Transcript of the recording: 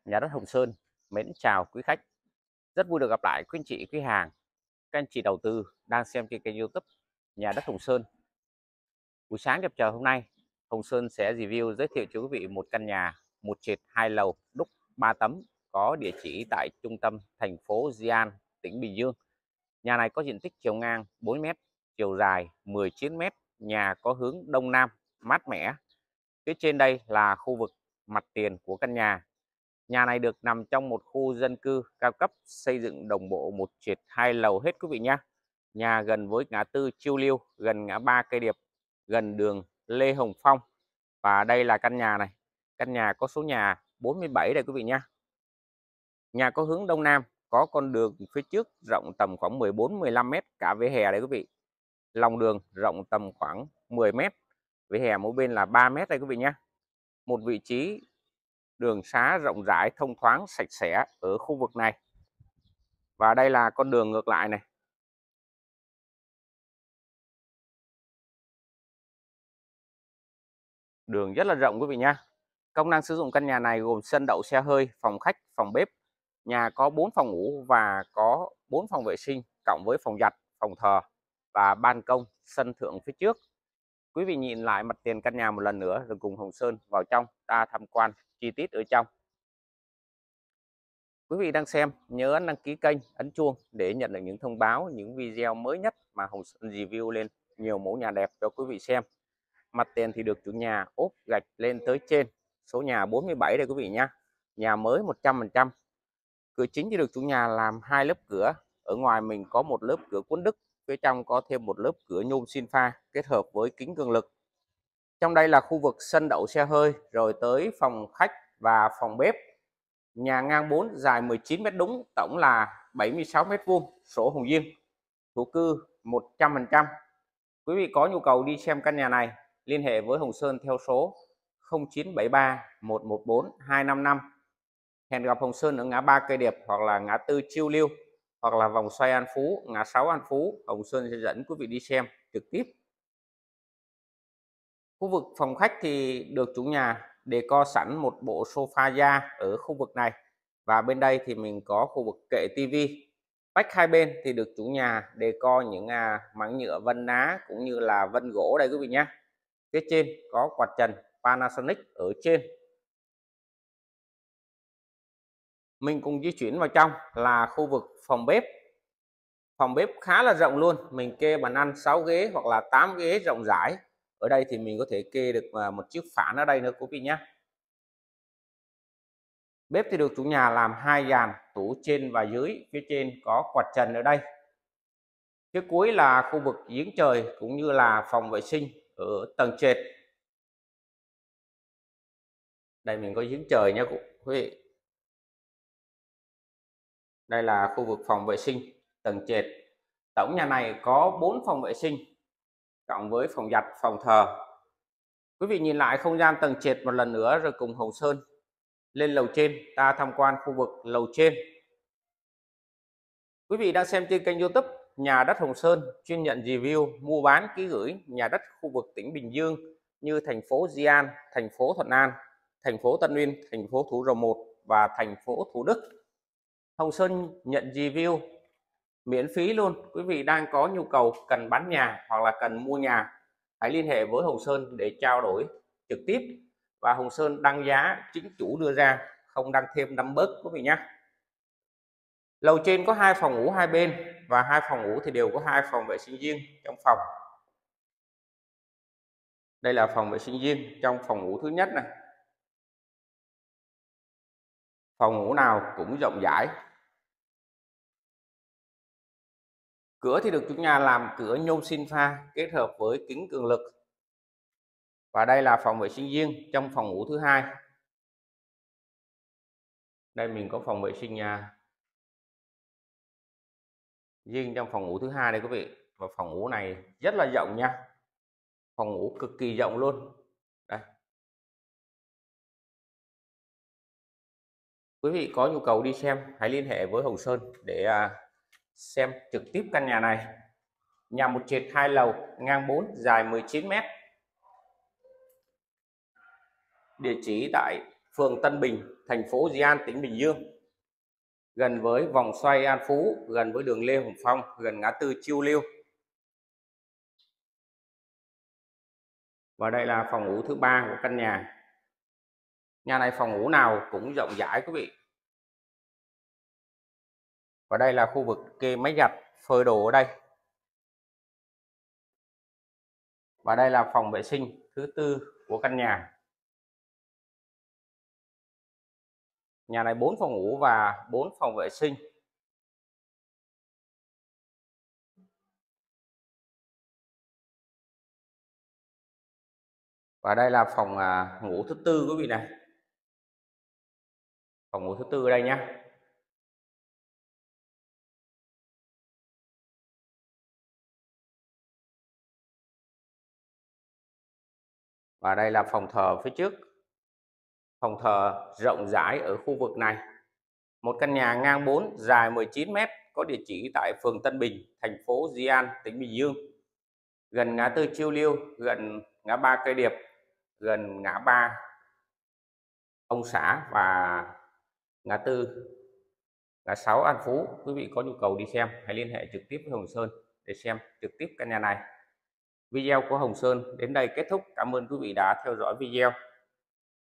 Nhà đất Hồng Sơn mến chào quý khách. Rất vui được gặp lại quý anh chị, quý hàng, các anh chị đầu tư đang xem trên kênh YouTube Nhà đất Hồng Sơn. Buổi sáng đẹp trời hôm nay, Hồng Sơn sẽ review giới thiệu cho quý vị một căn nhà một trệt 2 lầu đúc 3 tấm có địa chỉ tại trung tâm thành phố Di An, tỉnh Bình Dương. Nhà này có diện tích chiều ngang 4 m, chiều dài 19 m, nhà có hướng đông nam, mát mẻ. Phía trên đây là khu vực mặt tiền của căn nhà. Nhà này được nằm trong một khu dân cư cao cấp xây dựng đồng bộ một trệt 2 lầu hết quý vị nhé. Nhà gần với ngã tư Chiêu Liêu, gần ngã ba Cây Điệp, gần đường Lê Hồng Phong. Và đây là căn nhà này. Căn nhà có số nhà 47 đây quý vị nhé. Nhà có hướng đông nam, có con đường phía trước rộng tầm khoảng 14-15 m cả vỉa hè đây quý vị. Lòng đường rộng tầm khoảng 10 m, vỉa hè mỗi bên là 3 m đây quý vị nhé. Một vị trí đường xá rộng rãi, thông thoáng, sạch sẽ ở khu vực này. Và đây là con đường ngược lại này. Đường rất là rộng quý vị nhá. Công năng sử dụng căn nhà này gồm sân đậu xe hơi, phòng khách, phòng bếp. Nhà có 4 phòng ngủ và có 4 phòng vệ sinh cộng với phòng giặt, phòng thờ và ban công, sân thượng phía trước. Quý vị nhìn lại mặt tiền căn nhà một lần nữa rồi cùng Hồng Sơn vào trong ta tham quan chi tiết ở trong. Quý vị đang xem nhớ ấn đăng ký kênh, ấn chuông để nhận được những thông báo, những video mới nhất mà Hồng Sơn review lên nhiều mẫu nhà đẹp cho quý vị xem. Mặt tiền thì được chủ nhà ốp gạch lên tới trên, số nhà 47 đây quý vị nhá. Nhà mới 100%. Cửa chính thì được chủ nhà làm 2 lớp cửa. Ở ngoài mình có một lớp cửa cuốn Đức, phía trong có thêm một lớp cửa nhôm xin pha kết hợp với kính cường lực. Trong đây là khu vực sân đậu xe hơi, rồi tới phòng khách và phòng bếp. Nhà ngang 4, dài 19 m đúng, tổng là 76 m², sổ Hồng Diên, thổ cư 100%. Quý vị có nhu cầu đi xem căn nhà này, liên hệ với Hồng Sơn theo số 0973 114 255. Hẹn gặp Hồng Sơn ở ngã ba Cây Điệp hoặc là ngã tư Chiêu Liêu hoặc là vòng xoay An Phú, ngã 6 An Phú. Hồng Sơn sẽ dẫn quý vị đi xem trực tiếp. Khu vực phòng khách thì được chủ nhà decor sẵn một bộ sofa da ở khu vực này. Và bên đây thì mình có khu vực kệ tivi. Vách hai bên thì được chủ nhà decor những mảng nhựa vân ná cũng như là vân gỗ đây quý vị nhé. Phía trên có quạt trần Panasonic ở trên. Mình cùng di chuyển vào trong là khu vực phòng bếp. Phòng bếp khá là rộng luôn, mình kê bàn ăn 6 ghế hoặc là 8 ghế rộng rãi. Ở đây thì mình có thể kê được một chiếc phản ở đây nữa quý vị nhé. Bếp thì được chủ nhà làm 2 dàn tủ trên và dưới, phía trên có quạt trần ở đây. Phía cuối là khu vực giếng trời cũng như là phòng vệ sinh ở tầng trệt. Đây mình có giếng trời nha quý vị. Đây là khu vực phòng vệ sinh tầng trệt. Tổng nhà này có 4 phòng vệ sinh cộng với phòng giặt, phòng thờ. Quý vị nhìn lại không gian tầng trệt một lần nữa rồi cùng Hồng Sơn lên lầu trên ta tham quan khu vực lầu trên. Quý vị đang xem trên kênh YouTube Nhà đất Hồng Sơn, chuyên nhận review, mua bán, ký gửi nhà đất khu vực tỉnh Bình Dương như thành phố Di An, thành phố Thuận An, thành phố Tân Uyên, thành phố Thủ Dầu Một và thành phố Thủ Đức. Hồng Sơn nhận review miễn phí luôn. Quý vị đang có nhu cầu cần bán nhà hoặc là cần mua nhà, hãy liên hệ với Hồng Sơn để trao đổi trực tiếp. Và Hồng Sơn đăng giá chính chủ đưa ra, không đăng thêm đâm bớt quý vị nhé. Lầu trên có 2 phòng ngủ hai bên và 2 phòng ngủ thì đều có 2 phòng vệ sinh riêng trong phòng. Đây là phòng vệ sinh riêng trong phòng ngủ thứ nhất này. Phòng ngủ nào cũng rộng rãi. Cửa thì được chủ nhà làm cửa nhôm xin pha kết hợp với kính cường lực. Và đây là phòng vệ sinh riêng trong phòng ngủ thứ hai. Đây mình có phòng vệ sinh riêng trong phòng ngủ thứ hai đây quý vị. Và phòng ngủ này rất là rộng nha. Phòng ngủ cực kỳ rộng luôn. Đây. Quý vị có nhu cầu đi xem hãy liên hệ với Hồng Sơn để xem trực tiếp căn nhà này. Nhà một trệt 2 lầu, ngang 4, dài 19 m. Địa chỉ tại phường Tân Bình, thành phố Di An, tỉnh Bình Dương, gần với vòng xoay An Phú, gần với đường Lê Hồng Phong, gần ngã tư Chiêu Liêu. Và đây là phòng ngủ thứ 3 của căn nhà. Nhà này phòng ngủ nào cũng rộng rãi quý vị. Và đây là khu vực kê máy giặt, phơi đồ ở đây. Và đây là phòng vệ sinh thứ 4 của căn nhà. Nhà này 4 phòng ngủ và 4 phòng vệ sinh. Và đây là phòng ngủ thứ 4 quý vị này. Phòng ngủ thứ 4 ở đây nhé. Và đây là phòng thờ phía trước. Phòng thờ rộng rãi ở khu vực này. Một căn nhà ngang 4, dài 19 m, có địa chỉ tại phường Tân Bình, thành phố Di An, tỉnh Bình Dương. Gần ngã tư Chiêu Liêu, gần ngã ba Cây Điệp, gần ngã ba Ông Xã và ngã 6 An Phú. Quý vị có nhu cầu đi xem hãy liên hệ trực tiếp với Hồng Sơn để xem trực tiếp căn nhà này. Video của Hồng Sơn đến đây kết thúc. Cảm ơn quý vị đã theo dõi video.